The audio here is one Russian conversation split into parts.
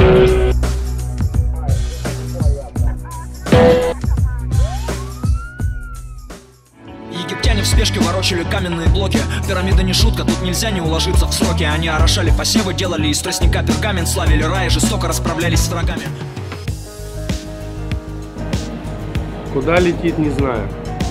Египтяне в спешке ворочали каменные блоки. Пирамида не шутка, тут нельзя не уложиться в сроки. Они орошали посевы, делали из тростника пергамент, славили рай и жестоко расправлялись с врагами. Куда летит, не знаю.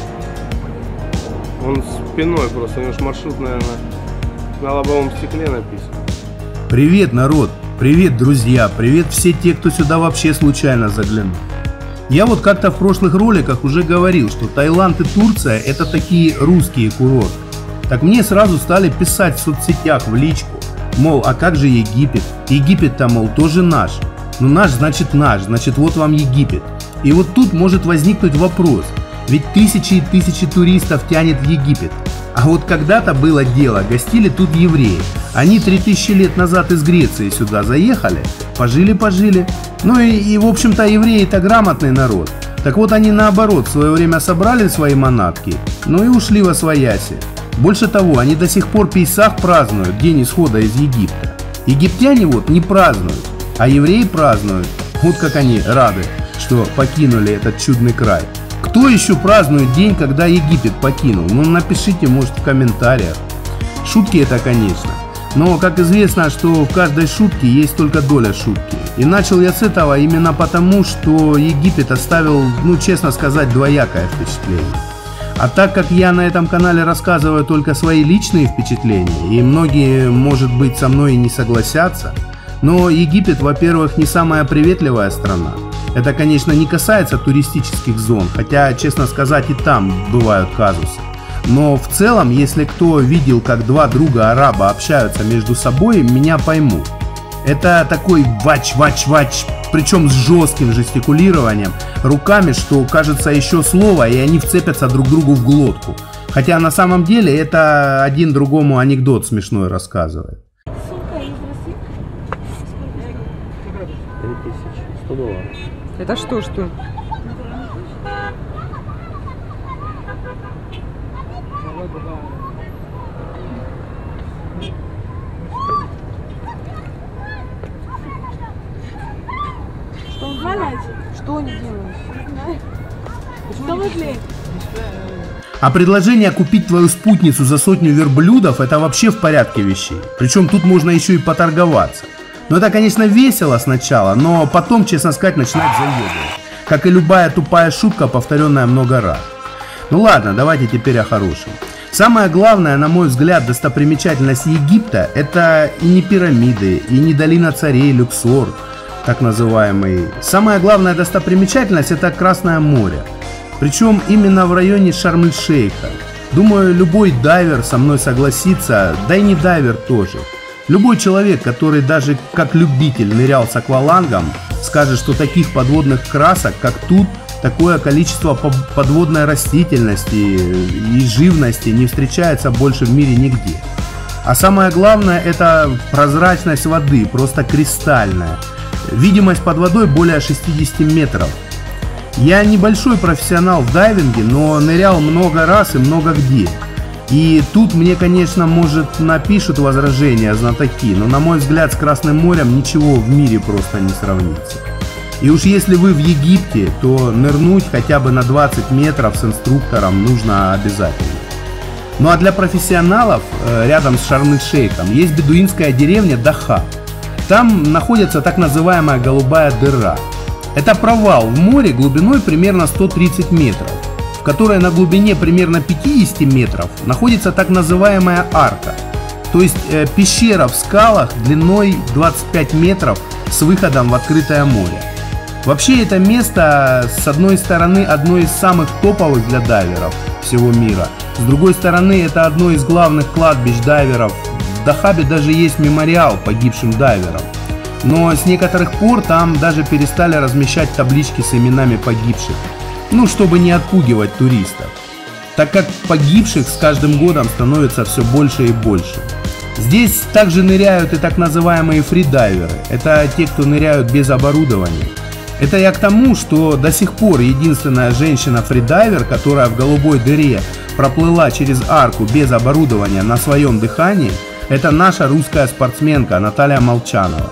Он спиной просто, у него ж маршрут, наверное, на лобовом стекле написан. Привет, народ! Привет, друзья! Привет все те, кто сюда вообще случайно заглянул. Я вот как-то в прошлых роликах уже говорил, что Таиланд и Турция — это такие русские курорты. Так мне сразу стали писать в соцсетях в личку, мол, а как же Египет? Египет-то, мол, тоже наш. Ну наш, значит вот вам Египет. И вот тут может возникнуть вопрос, ведь тысячи и тысячи туристов тянет в Египет. А вот когда-то было дело, гостили тут евреи. Они 3000 лет назад из Греции сюда заехали, пожили. Ну и в общем-то евреи-то грамотный народ. Так вот они наоборот в свое время собрали свои манатки, ну и ушли восвояси. Больше того, они до сих пор Пейсах празднуют, день исхода из Египта. Египтяне вот не празднуют, а евреи празднуют. Вот как они рады, что покинули этот чудный край. Кто еще празднует день, когда Египет покинул? Ну напишите, может, в комментариях. Шутки это, конечно. Но, как известно, что в каждой шутке есть только доля шутки. И начал я с этого именно потому, что Египет оставил, ну честно сказать, двоякое впечатление. А так как я на этом канале рассказываю только свои личные впечатления, и многие, может быть, со мной и не согласятся, но Египет, во-первых, не самая приветливая страна. Это, конечно, не касается туристических зон, хотя, честно сказать, и там бывают казусы. Но в целом, если кто видел, как два друга араба общаются между собой, меня поймут. Это такой вач, причем с жестким жестикулированием, руками, что кажется еще слово, и они вцепятся друг другу в глотку. Хотя на самом деле это один другому анекдот смешной рассказывает. 3100 долларов. Это что? Что он делает? Что они делают? Что вы делаете? А предложение купить твою спутницу за 100 верблюдов — это вообще в порядке вещей. Причем тут можно еще и поторговаться. Ну это, конечно, весело сначала, но потом, честно сказать, начинает заебывать. Как и любая тупая шутка, повторенная много раз. Ну ладно, давайте теперь о хорошем. Самое главное, на мой взгляд, достопримечательность Египта — это и не пирамиды, и не долина царей, Люксор, так называемый. Самая главная достопримечательность — это Красное море. Причем именно в районе Шарм-эль-Шейха. Думаю, любой дайвер со мной согласится, да и не дайвер тоже. Любой человек, который даже как любитель нырял с аквалангом, скажет, что таких подводных красок, как тут, такое количество подводной растительности и живности не встречается больше в мире нигде. А самое главное — это прозрачность воды, просто кристальная. Видимость под водой более 60 метров. Я небольшой профессионал в дайвинге, но нырял много раз и много где. И тут мне, конечно, может напишут возражения знатоки, но на мой взгляд с Красным морем ничего в мире просто не сравнится. И уж если вы в Египте, то нырнуть хотя бы на 20 метров с инструктором нужно обязательно. Ну а для профессионалов рядом с Шарм-эль-Шейхом есть бедуинская деревня Даха. Там находится так называемая голубая дыра. Это провал в море глубиной примерно 130 метров. В которой на глубине примерно 50 метров находится так называемая арка, то есть пещера в скалах длиной 25 метров с выходом в открытое море. Вообще это место с одной стороны одно из самых топовых для дайверов всего мира, с другой стороны это одно из главных кладбищ дайверов. В Дахабе даже есть мемориал погибшим дайверам, но с некоторых пор там даже перестали размещать таблички с именами погибших. Ну, чтобы не отпугивать туристов, так как погибших с каждым годом становится все больше и больше. Здесь также ныряют и так называемые фридайверы. Это те, кто ныряют без оборудования. Это я к тому, что до сих пор единственная женщина-фридайвер, которая в голубой дыре проплыла через арку без оборудования на своем дыхании, это наша русская спортсменка Наталья Молчанова.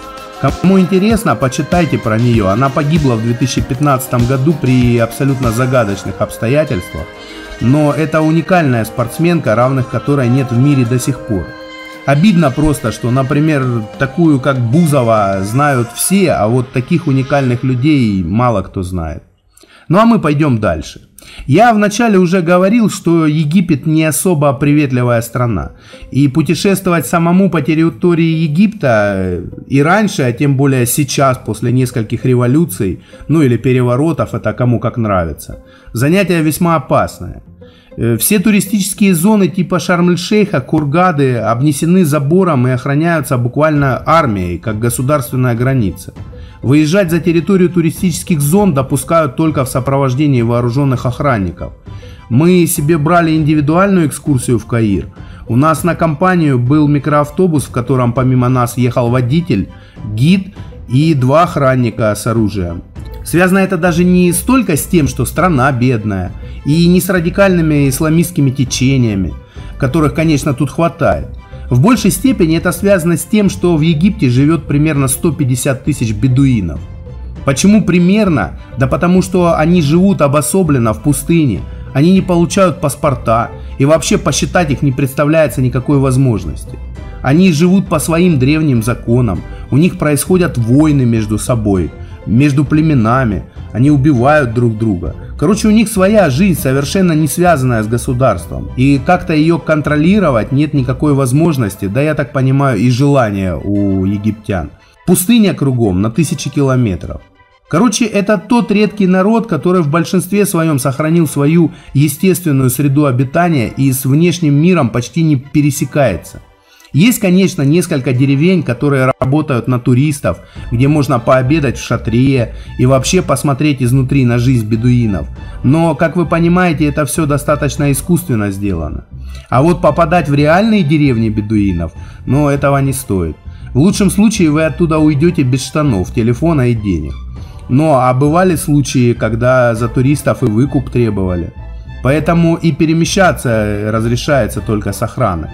Кому интересно, почитайте про нее. Она погибла в 2015 году при абсолютно загадочных обстоятельствах. Но это уникальная спортсменка, равных которой нет в мире до сих пор. Обидно просто, что, например, такую как Бузова знают все, а вот таких уникальных людей мало кто знает. Ну а мы пойдем дальше. Я вначале уже говорил, что Египет не особо приветливая страна. И путешествовать самому по территории Египта и раньше, а тем более сейчас, после нескольких революций, ну или переворотов, это кому как нравится, занятие весьма опасное. Все туристические зоны типа Шарм-эль-Шейха, Хургады обнесены забором и охраняются буквально армией, как государственная граница. Выезжать за территорию туристических зон допускают только в сопровождении вооруженных охранников. Мы себе брали индивидуальную экскурсию в Каир. У нас на компанию был микроавтобус, в котором помимо нас ехал водитель, гид и 2 охранника с оружием. Связано это даже не столько с тем, что страна бедная, и не с радикальными исламистскими течениями, которых, конечно, тут хватает. В большей степени это связано с тем, что в Египте живет примерно 150 тысяч бедуинов. Почему примерно? Да потому что они живут обособленно в пустыне, они не получают паспорта, и вообще посчитать их не представляется никакой возможности. Они живут по своим древним законам, у них происходят войны между собой, между племенами, они убивают друг друга. Короче, у них своя жизнь, совершенно не связанная с государством. И как-то ее контролировать нет никакой возможности, да я так понимаю и желания у египтян. Пустыня кругом на 1000 километров. Короче, это тот редкий народ, который в большинстве своем сохранил свою естественную среду обитания и с внешним миром почти не пересекается. Есть, конечно, несколько деревень, которые работают на туристов, где можно пообедать в шатре и вообще посмотреть изнутри на жизнь бедуинов. Но, как вы понимаете, это все достаточно искусственно сделано. А вот попадать в реальные деревни бедуинов, ну, этого не стоит. В лучшем случае вы оттуда уйдете без штанов, телефона и денег. Но а бывали случаи, когда за туристов и выкуп требовали. Поэтому и перемещаться разрешается только с охраной.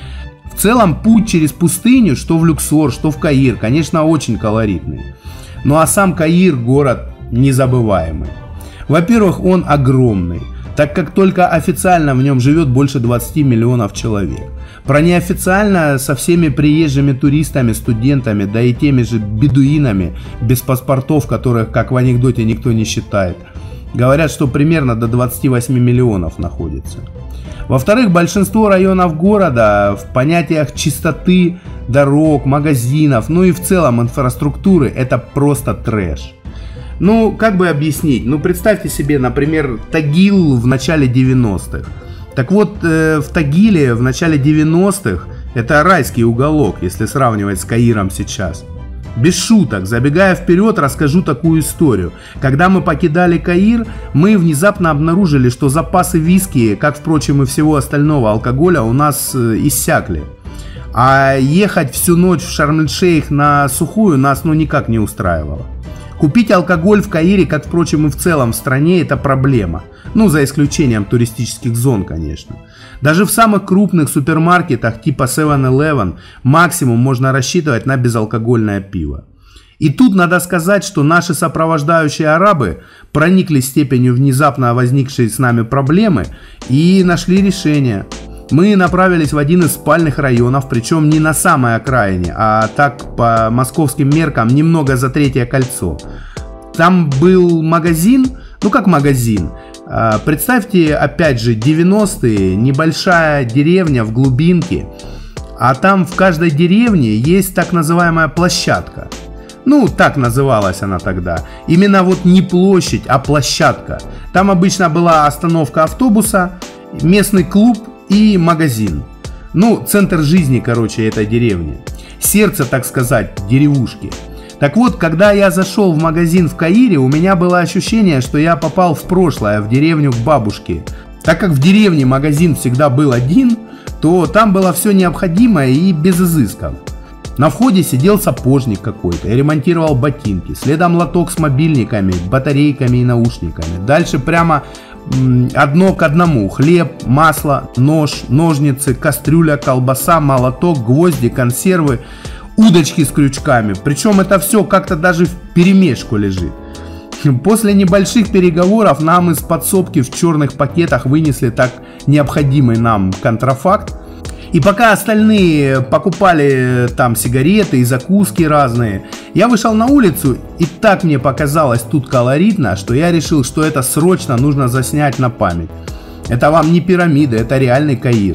В целом путь через пустыню, что в Люксор, что в Каир, конечно, очень колоритный. Ну а сам Каир город незабываемый. Во-первых, он огромный, так как только официально в нем живет больше 20 миллионов человек. Про неофициально со всеми приезжими туристами, студентами, да и теми же бедуинами без паспортов, которых, как в анекдоте, никто не считает. Говорят, что примерно до 28 миллионов находится. Во-вторых, большинство районов города в понятиях чистоты, дорог, магазинов, ну и в целом инфраструктуры это просто трэш. Ну, как бы объяснить? Ну, представьте себе, например, Тагил в начале 90-х. Так вот, в Тагиле в начале 90-х это райский уголок, если сравнивать с Каиром сейчас. Без шуток, забегая вперед, расскажу такую историю. Когда мы покидали Каир, мы внезапно обнаружили, что запасы виски, как, впрочем, и всего остального алкоголя, у нас иссякли. А ехать всю ночь в Шарм-эль-Шейх на сухую нас никак не устраивало. Купить алкоголь в Каире, как, впрочем, и в целом в стране, это проблема. Ну, за исключением туристических зон, конечно. Даже в самых крупных супермаркетах типа 7-Eleven максимум можно рассчитывать на безалкогольное пиво. И тут надо сказать, что наши сопровождающие арабы прониклись степенью внезапно возникшей с нами проблемы и нашли решение. Мы направились в один из спальных районов, причем не на самой окраине, а так по московским меркам немного за Третье кольцо. Там был магазин, ну как магазин, представьте, опять же, 90-е, небольшая деревня в глубинке, а там в каждой деревне есть так называемая площадка. Ну, так называлась она тогда. Именно вот не площадь, а площадка. Там обычно была остановка автобуса, местный клуб и магазин. Ну, центр жизни, короче, этой деревни. Сердце, так сказать, деревушки. Так вот, когда я зашел в магазин в Каире, у меня было ощущение, что я попал в прошлое, в деревню к бабушке. Так как в деревне магазин всегда был один, то там было все необходимое и без изысков. На входе сидел сапожник какой-то и ремонтировал ботинки. Следом лоток с мобильниками, батарейками и наушниками. Дальше прямо одно к одному: хлеб, масло, нож, ножницы, кастрюля, колбаса, молоток, гвозди, консервы. удочки с крючками. Причем это все как-то даже вперемешку лежит. После небольших переговоров нам из подсобки в черных пакетах вынесли так необходимый нам контрафакт. И пока остальные покупали там сигареты и закуски разные, я вышел на улицу, и так мне показалось тут колоритно, что я решил, что это срочно нужно заснять на память. Это вам не пирамида, это реальный Каир.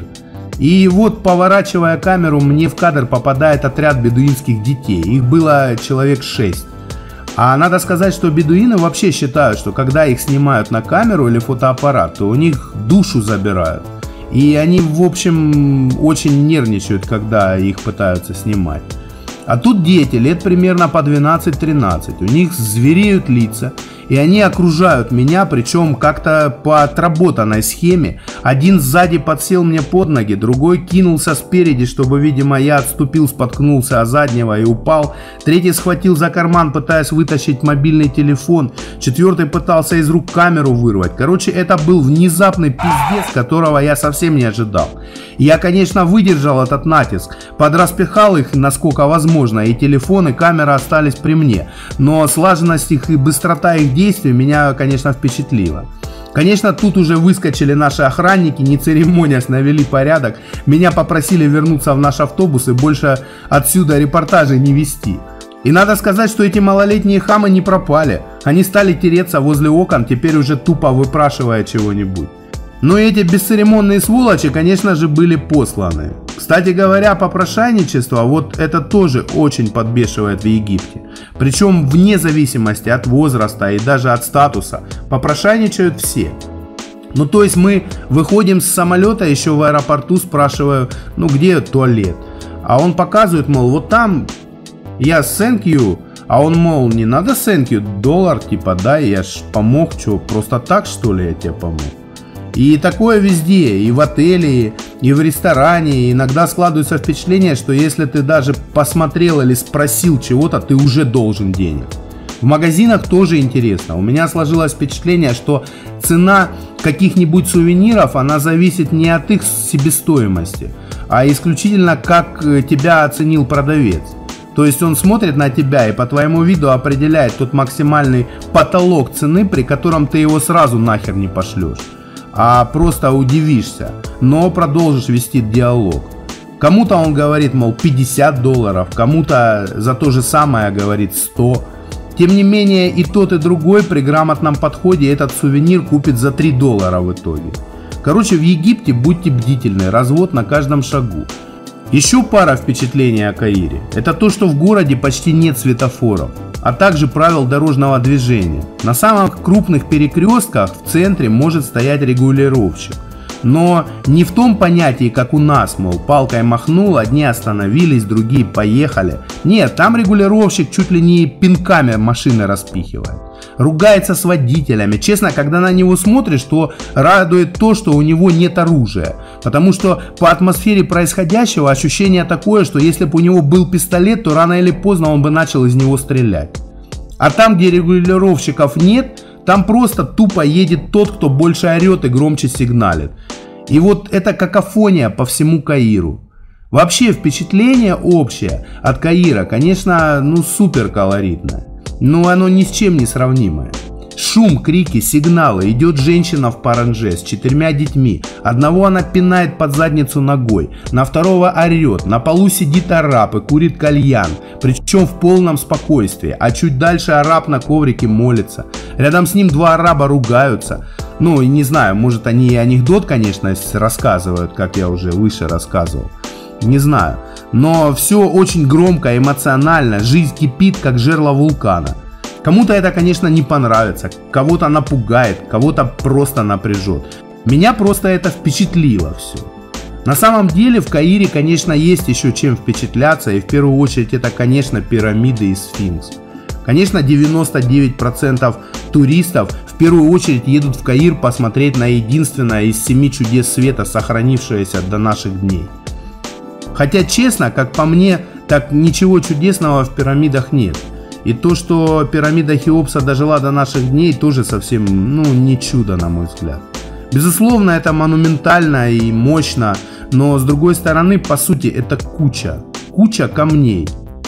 И вот, поворачивая камеру, мне в кадр попадает отряд бедуинских детей. Их было человек 6. А надо сказать, что бедуины вообще считают, что когда их снимают на камеру или фотоаппарат, то у них душу забирают. И они, в общем, очень нервничают, когда их пытаются снимать. А тут дети, лет примерно по 12-13, у них звереют лица, и они окружают меня, причем как-то по отработанной схеме. Один сзади подсел мне под ноги, другой кинулся спереди, чтобы, видимо, я отступил, споткнулся о заднего и упал. Третий схватил за карман, пытаясь вытащить мобильный телефон. Четвертый пытался из рук камеру вырвать. Короче, это был внезапный пиздец, которого я совсем не ожидал. Я, конечно, выдержал этот натиск, подраспихал их насколько возможно, и телефон, и камера остались при мне. Но слаженность их и быстрота их действий меня, конечно, впечатлила. Конечно, тут уже выскочили наши охранники, не церемонясь, навели порядок. Меня попросили вернуться в наш автобус и больше отсюда репортажей не вести. И надо сказать, что эти малолетние хамы не пропали. Они стали тереться возле окон, теперь уже тупо выпрашивая чего-нибудь. Но эти бесцеремонные сволочи, конечно же, были посланы. Кстати говоря, попрошайничество, вот это тоже очень подбешивает в Египте. Причем вне зависимости от возраста и даже от статуса. Попрошайничают все. Ну то есть мы выходим с самолета, еще в аэропорту спрашиваю, ну где туалет? А он показывает, мол, вот там, я thank you. А он, мол, не надо thank you, $1 типа, да, я ж помог, что, просто так что ли я тебе помог? И такое везде, и в отеле, и в ресторане. И иногда складывается впечатление, что если ты даже посмотрел или спросил чего-то, ты уже должен денег. В магазинах тоже интересно. У меня сложилось впечатление, что цена каких-нибудь сувениров, она зависит не от их себестоимости, а исключительно как тебя оценил продавец. То есть он смотрит на тебя и по твоему виду определяет тот максимальный потолок цены, при котором ты его сразу нахер не пошлешь, а просто удивишься, но продолжишь вести диалог. Кому-то он говорит, мол, $50, кому-то за то же самое говорит 100. Тем не менее, и тот, и другой при грамотном подходе этот сувенир купит за $3 в итоге. Короче, в Египте будьте бдительны, развод на каждом шагу. Еще пара впечатлений о Каире. Это то, что в городе почти нет светофоров, а также правил дорожного движения. На самых крупных перекрестках в центре может стоять регулировщик. Но не в том понятии, как у нас, мол, палкой махнул, одни остановились, другие поехали. Нет, там регулировщик чуть ли не пинками машины распихивает. Ругается с водителями. Честно, когда на него смотришь, то радует то, что у него нет оружия. Потому что по атмосфере происходящего ощущение такое, что если бы у него был пистолет, то рано или поздно он бы начал из него стрелять. А там, где регулировщиков нет, там просто тупо едет тот, кто больше орет и громче сигналит. И вот это какофония по всему Каиру. Вообще впечатление общее от Каира, конечно, ну супер колоритное. Но оно ни с чем не сравнимое. Шум, крики, сигналы. Идет женщина в паранже с 4 детьми. Одного она пинает под задницу ногой, на второго орет. На полу сидит араб и курит кальян, причем в полном спокойствии. А чуть дальше араб на коврике молится. Рядом с ним 2 араба ругаются. Ну, не знаю, может они и анекдот, конечно, рассказывают, как я уже выше рассказывал. Не знаю. Но все очень громко, эмоционально. Жизнь кипит, как жерло вулкана. Кому-то это, конечно, не понравится, кого-то напугает, кого-то просто напряжет. Меня просто это впечатлило все. На самом деле в Каире, конечно, есть еще чем впечатляться, и в первую очередь это, конечно, пирамиды и сфинкс. Конечно, 99% туристов в первую очередь едут в Каир посмотреть на единственное из 7 чудес света, сохранившееся до наших дней. Хотя, честно, как по мне, так ничего чудесного в пирамидах нет. И то, что пирамида Хеопса дожила до наших дней, тоже совсем, ну, не чудо, на мой взгляд. Безусловно, это монументально и мощно, но с другой стороны, по сути, это куча камней.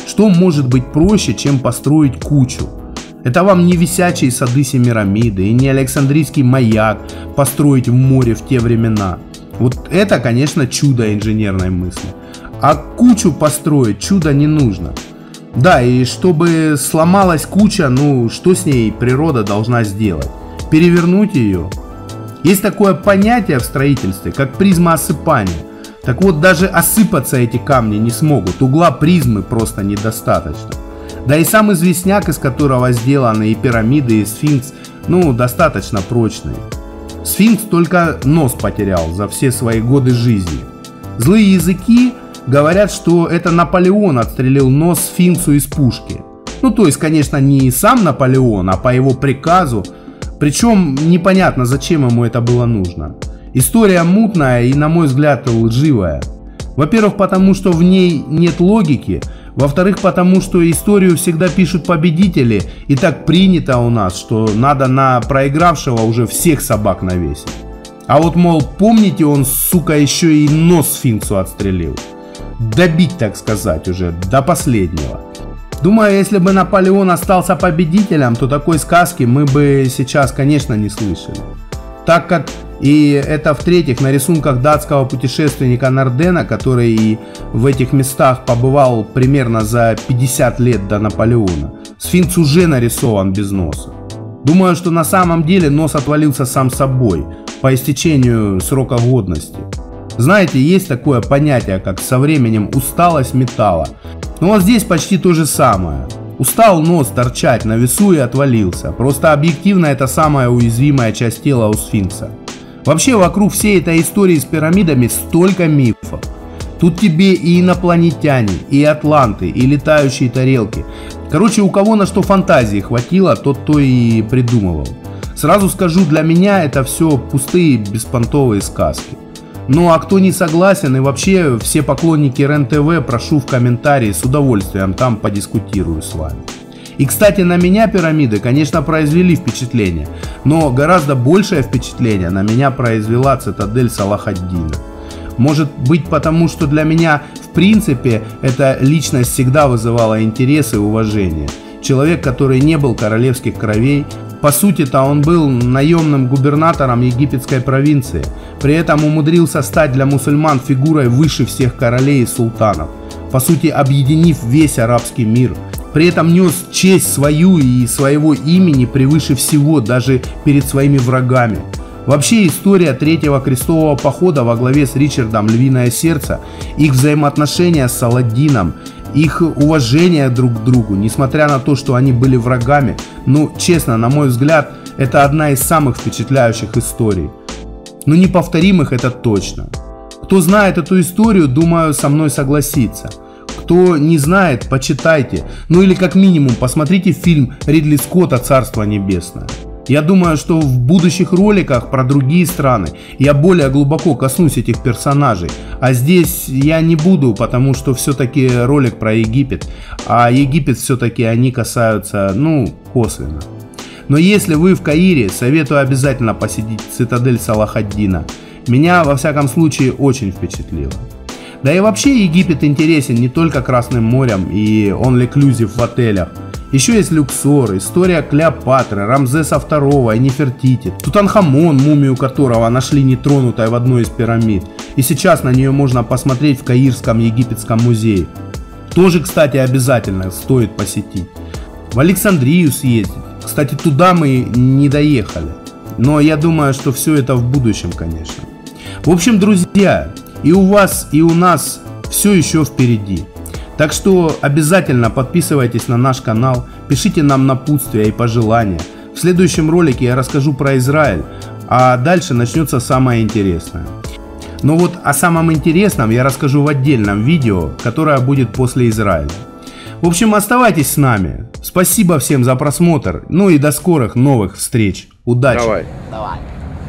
Что может быть проще, чем построить кучу? Это вам не висячие сады Семирамиды и не Александрийский маяк построить в море в те времена. Вот это, конечно, чудо инженерной мысли. А кучу построить чудо не нужно. Да, и чтобы сломалась куча, ну что с ней природа должна сделать? Перевернуть ее? Есть такое понятие в строительстве, как призма осыпания. Так вот, даже осыпаться эти камни не смогут, угла призмы просто недостаточно. Да и сам известняк, из которого сделаны и пирамиды, и сфинкс, ну, достаточно прочные. Сфинкс только нос потерял за все свои годы жизни. Злые языки говорят, что это Наполеон отстрелил нос сфинксу из пушки. Ну, то есть, конечно, не сам Наполеон, а по его приказу. Причем непонятно, зачем ему это было нужно. История мутная и, на мой взгляд, лживая. Во-первых, потому что в ней нет логики. Во-вторых, потому что историю всегда пишут победители. И так принято у нас, что надо на проигравшего уже всех собак навесить. А вот, мол, помните, он, сука, еще и нос сфинксу отстрелил. Добить, так сказать, уже до последнего. Думаю, если бы Наполеон остался победителем, то такой сказки мы бы сейчас, конечно, не слышали. Так как, и это в-третьих, на рисунках датского путешественника Нордена, который в этих местах побывал примерно за 50 лет до Наполеона, сфинкс уже нарисован без носа. Думаю, что на самом деле нос отвалился сам собой, по истечению срока годности. Знаете, есть такое понятие, как со временем усталость металла. Но вот здесь почти то же самое. Устал нос торчать на весу и отвалился. Просто объективно это самая уязвимая часть тела у сфинкса. Вообще вокруг всей этой истории с пирамидами столько мифов. Тут тебе и инопланетяне, и атланты, и летающие тарелки. Короче, у кого на что фантазии хватило, тот то и придумывал. Сразу скажу, для меня это все пустые беспонтовые сказки. Ну а кто не согласен и вообще все поклонники РЕН-ТВ, прошу в комментарии, с удовольствием там подискутирую с вами. И кстати, на меня пирамиды, конечно, произвели впечатление, но гораздо большее впечатление на меня произвела цитадель Салах-ад-Дина. Может быть, потому что для меня в принципе эта личность всегда вызывала интерес и уважение. Человек, который не был королевских кровей. По сути-то он был наемным губернатором египетской провинции, при этом умудрился стать для мусульман фигурой выше всех королей и султанов, по сути объединив весь арабский мир. При этом нес честь свою и своего имени превыше всего, даже перед своими врагами. Вообще история Третьего крестового похода во главе с Ричардом Львиное Сердце, их взаимоотношения с Саладином, их уважение друг к другу, несмотря на то, что они были врагами, ну, честно, на мой взгляд, это одна из самых впечатляющих историй. Но неповторимых это точно. Кто знает эту историю, думаю, со мной согласится. Кто не знает, почитайте. Ну или как минимум посмотрите фильм Ридли Скотта «Царство небесное». Я думаю, что в будущих роликах про другие страны я более глубоко коснусь этих персонажей. А здесь я не буду, потому что все-таки ролик про Египет. А Египет все-таки они касаются, ну, косвенно. Но если вы в Каире, советую обязательно посетить цитадель Салах-ад-Дина. Меня, во всяком случае, очень впечатлило. Да и вообще Египет интересен не только Красным морем и all-inclusive в отелях. Еще есть Люксор, история Клеопатры, Рамзеса II и Нефертити, Тутанхамон, мумию которого нашли нетронутой в одной из пирамид. И сейчас на нее можно посмотреть в Каирском египетском музее. Тоже, кстати, обязательно стоит посетить. В Александрию съездить. Кстати, туда мы не доехали. Но я думаю, что все это в будущем, конечно. В общем, друзья, и у вас, и у нас все еще впереди. Так что обязательно подписывайтесь на наш канал, пишите нам напутствия и пожелания. В следующем ролике я расскажу про Израиль, а дальше начнется самое интересное. Но вот о самом интересном я расскажу в отдельном видео, которое будет после Израиля. В общем, оставайтесь с нами. Спасибо всем за просмотр, ну и до скорых новых встреч. Удачи! Давай. давай.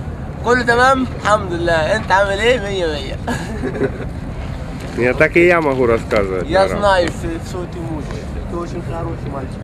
كله تمام الحمد لله. انت عامل ايه؟ 100 100. Так и я могу рассказывать. Я знаю, что ты можешь. Ты очень хороший мальчик.